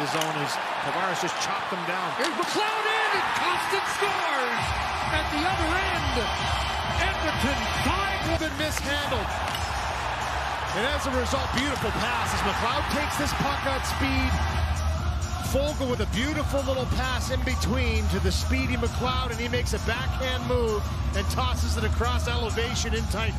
zone as Tavares just chopped them down. Here's McLeod in, and Kostin scores! At the other end, Edmonton 5 been mishandled. And as a result, beautiful pass as McLeod takes this puck at speed. Fogle with a beautiful little pass in between to the speedy McLeod, and he makes a backhand move and tosses it across elevation in tight.